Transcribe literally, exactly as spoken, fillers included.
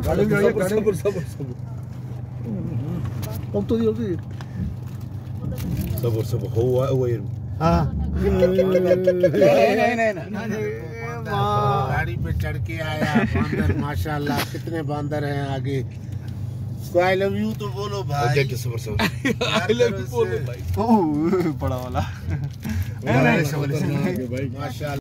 गाड़ी में गाड़ी सबर सबर सबर अब तो दियो दी सबर सबर हो हुआ ये हां नहीं नहीं नहीं गाड़ी पे चढ़ के आया बंदर माशाल्लाह कितने बंदर हैं आगे आई लव यू तो बोलो भाई देखिए सबर सबर आई लव यू बोलो भाई ओह बड़ा वाला माशाल्लाह